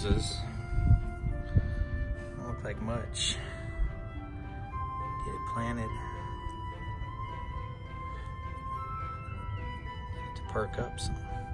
Roses. Don't look like much. Get it planted. Get it to perk up some.